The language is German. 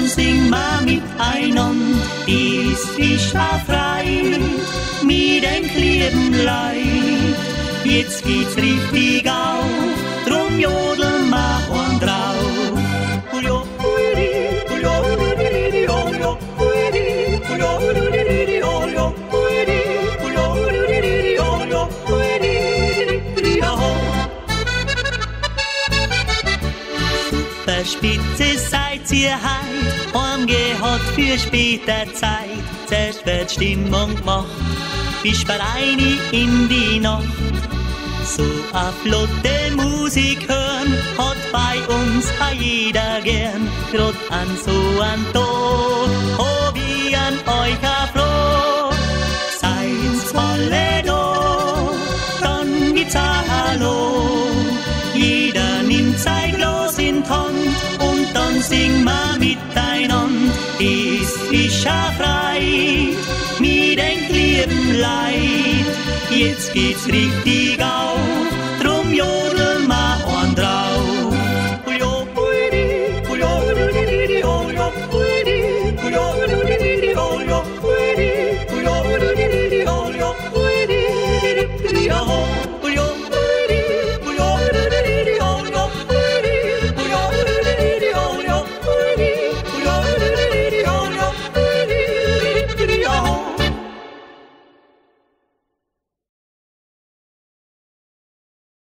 sing mal miteinander, ist frei, mit ein lieben Leid. Jetzt geht's richtig auf, drum jodeln wir und drauf. Spitze seid ihr heut, heimgehot für später Zeit. Zuerst wird Stimmung gemacht, bis rein in die Nacht. So a flotte Musik hören, hat bei uns a jeder gern. Grad an so an Tag, hab ich an euch a froh. Seid's alle da, dann gibt's a Hallo. Jeder nimmt sein Glas in die Hand und dann sing ma miteinander. Ist a frei, mit ein lieben Leid. Jetzt geht's richtig auf.